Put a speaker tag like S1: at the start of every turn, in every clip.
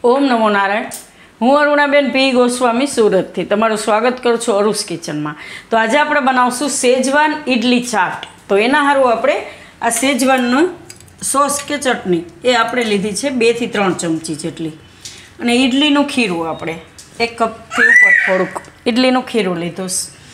S1: ઓમ નમો નારાયણ। હું અરુણાબેન પી ગોસ્વામી સુરતથી તમારું સ્વાગત કરું છું અરુસ કિચનમાં। તો આજે આપણે બનાવશું સેજવાન ઇડલી ચાટ। તો એના હારું આપણે આ સેજવાનનો સોસ કે ચટણી એ આપણે લીધી છે 2 થી 3 ચમચી જેટલી, અને ઇડલીનું ખીરું આપણે 1 કપથી ઉપર થોડુંક ઇડલીનું ખીરું લીધું।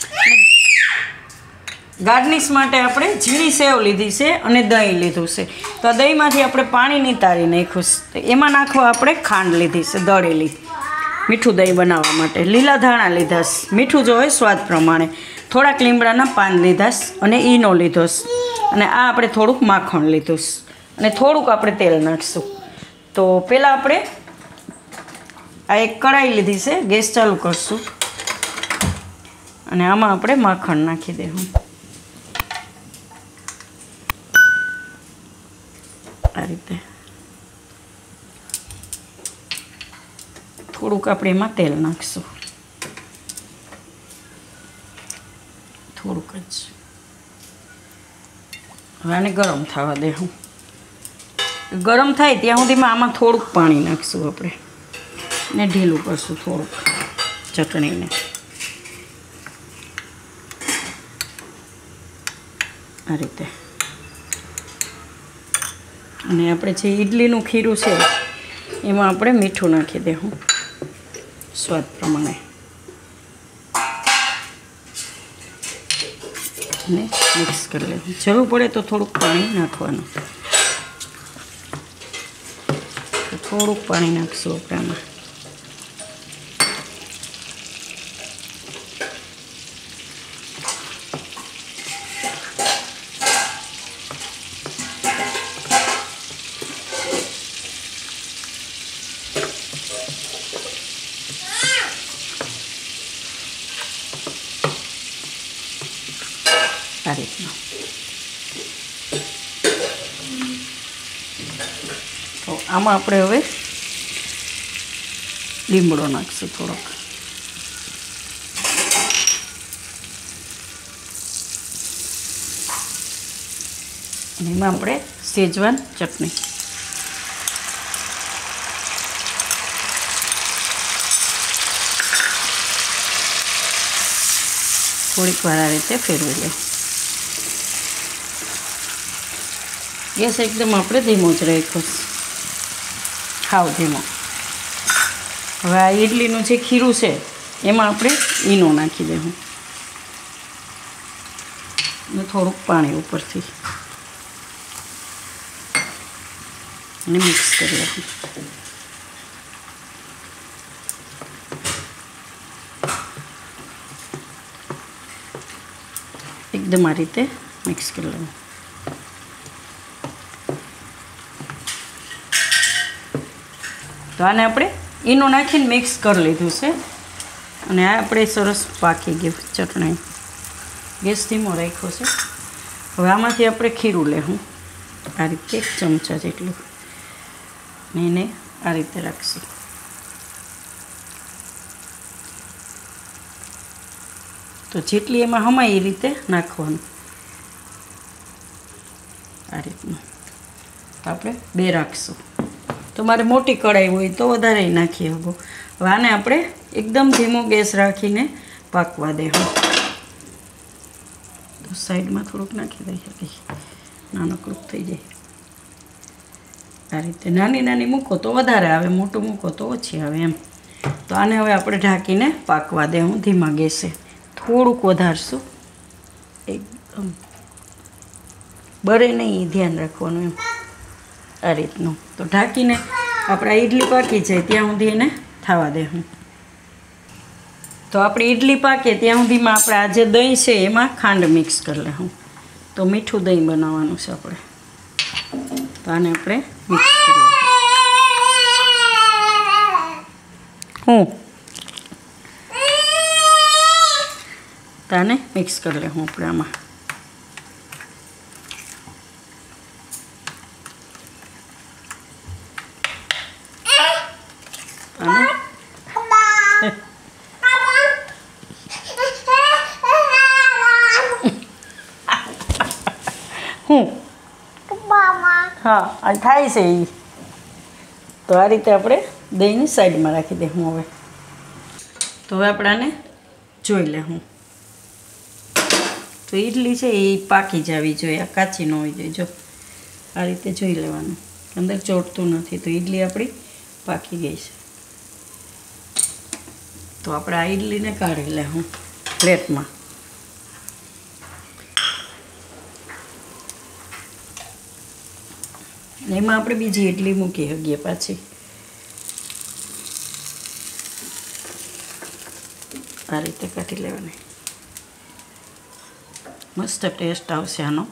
S1: ગાર્નિશ માટે આપણે ઝીણી સેવ લીધી છે અને દહીં લીધું છે। તો આ દહીંમાંથી આપણે પાણી નિતારી નાખ્યું છે। તો એમાં નાખવા આપણે ખાંડ લીધી છે દળેલી, મીઠું દહીં બનાવવા માટે। લીલા ધાણા લીધા છે, મીઠું જો હોય સ્વાદ પ્રમાણે। થોડાક લીમડાના પાન લીધા છે અને ઈનો લીધો છે, અને આ આપણે થોડુંક માખણ લીધું છે, અને થોડુંક આપણે તેલ નાખીશું। તો પહેલાં આપણે આ એક કઢાઈ લીધી છે, ગેસ ચાલુ કરશું અને આમાં આપણે માખણ નાખી દેવું। આ રીતે થોડુંક આપણે એમાં તેલ નાખીશું, થોડુંક જ। હવે આને ગરમ થવા દેવું। ગરમ થાય ત્યાં સુધીમાં આમાં થોડુંક પાણી નાખીશું આપણે, ને ઢીલું કરશું થોડુંક ચટણીને। આ રીતે, અને આપણે જે ઇડલીનું ખીરું છે એમાં આપણે મીઠું નાખી દેવું સ્વાદ પ્રમાણે, અને મિક્સ કરી લેવું। જરૂર પડે તો થોડુંક પાણી નાખવાનું, થોડુંક પાણી નાખશું આપણે આમાં। આ રીતના તો આમાં આપણે હવે લીમડો નાખીશું થોડોક, અને એમાં આપણે સેજવાન ચટણી, થોડીક વાર આ રીતે ફેરવી લઈએ। ગેસ એકદમ આપણે ધીમો જ રાખ્યો, હાવ ધીમો। હવે આ ઇડલીનું જે ખીરું છે એમાં આપણે ઈનો નાખી દેવું, અને થોડુંક પાણી ઉપરથી, અને મિક્સ કરી દેવું। એકદમ આ રીતે મિક્સ કરી લેવું। તો આને આપણે ઈનો નાખીને મિક્સ કરી લીધું છે, અને આ આપણે સરસ પાકી ગયું ચટણી। ગેસ ધીમો રાખ્યો છે। હવે આમાંથી આપણે ખીરું લેવું, આ રીતે 1 ચમચા જેટલું, ને એને આ રીતે રાખશું। તો જેટલી એમાં હમાય એ રીતે નાખવાનું, આ રીતનું। તો આપણે 2 રાખશું। તમારે મોટી કઢાઈ હોય તો વધારે નાખી શકો। હવે આને આપણે એકદમ ધીમો ગેસ રાખીને પાકવા દેવું। તો સાઈડમાં થોડુંક નાખી દઈએ, નાનકડું થઈ જાય। આ રીતે નાની નાની મૂકો તો વધારે આવે, મોટું મૂકો તો ઓછી આવે એમ। તો આને હવે આપણે ઢાંકીને પાકવા દેવું ધીમા ગેસે, થોડુંક વધારશું, એકદમ બળે નહીં, ધ્યાન રાખવાનું એમ, આ રીતનું। તો ઢાંકીને આપણે ઇડલી પાકી જાય ત્યાં સુધી એને થવા દેવું। તો આપણી ઇડલી પાકે ત્યાં સુધીમાં આપણે આ જે દહીં છે એમાં ખાંડ મિક્સ કરી લેવું। તો મીઠું દહીં બનાવવાનું છે આપણે, તો આને આપણે મિક્સ કરી લઈએ। તો આને મિક્સ કરી લેવું આપણે આમાં। હા આ થાય છે એ તો આ રીતે આપણે દહીંને સાઈડમાં રાખી દે હું હવે. તો હવે આપણે આને જોઈ લે હું. તો ઈડલી છે એ પાકી જવી જોઈએ, આ કાચી ન હોવી જોઈએ. જો આ રીતે જોઈ લેવાનું, અંદર ચોટતું નથી. તો ઈડલી આપણી પાકી ગઈ છે. તો આપણે આ ઈડલીને કાઢી લે હું પ્લેટમાં. એમાં આપણે બીજી ઈડલી મૂકી શકીએ પાછી. આ રીતે કાઢી લેવાની, મસ્ત ટેસ્ટ આવશે આનો.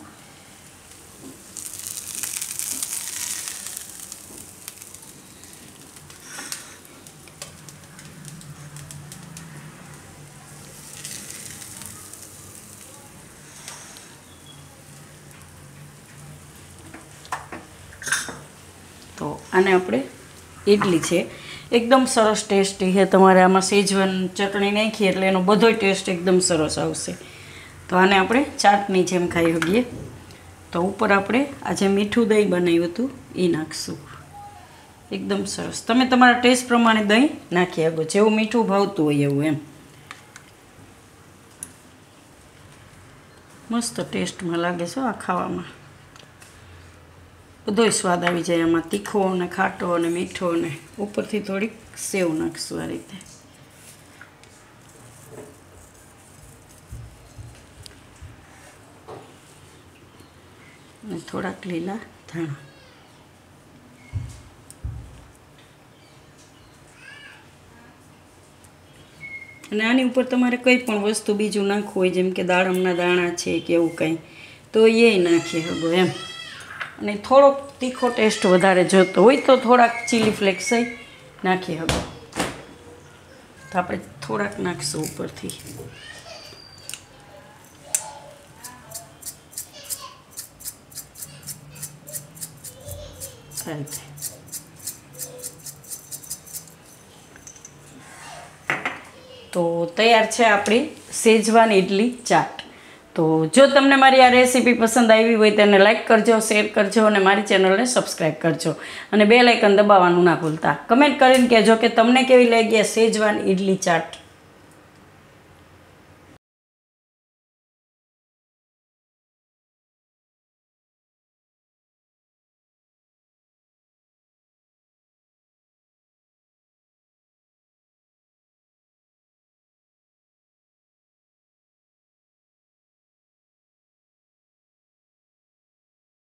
S1: તો આને આપણે ઈડલી છે એકદમ સરસ ટેસ્ટી છે. તમારે આમાં સેજવાન ચટણી નાખી એટલે એનો બધો ટેસ્ટ એકદમ સરસ આવશે. તો આને આપણે ચાટની જેમ ખાઈ શકીએ. તો ઉપર આપણે આ જે મીઠું દહીં બનાવ્યું હતું એ નાખીશું. એકદમ સરસ. તમે તમારા ટેસ્ટ પ્રમાણે દહીં નાખી શકો, જેવું મીઠું ભાવતું હોય એવું એમ. મસ્ત ટેસ્ટમાં લાગે છે આ ખાવામાં. બધોય સ્વાદ આવી જાય આમાં, તીખો અને ખાટો અને મીઠો. અને ઉપરથી થોડીક સેવ નાખશું આ રીતે. અને થોડાક લીલા ધાણા. અને આની ઉપર તમારે કંઈ પણ વસ્તુ બીજું નાખવું હોય, જેમ કે દાડમના દાણા છે કે એવું કંઈ, તો એ નાખી શકો એમ. અને થોડોક તીખો ટેસ્ટ વધારે જોતો હોય તો થોડાક ચીલી ફ્લેક્સ નાખી શકો. તો આપણે થોડાક નાખીશું ઉપરથી. તો તૈયાર છે આપણી સેજવાન ઈડલી ચાટ. તો જો તમને મારી આ રેસીપી પસંદ આવી હોય તેને લાઈક કરજો, શેર કરજો અને મારી ચેનલને સબસ્ક્રાઈબ કરજો. અને બેલ આઇકન દબાવવાનું ના ભૂલતા. કમેન્ટ કરીને કહેજો કે તમને કેવી લાગી આ સેજવાન ઈડલી ચાટ.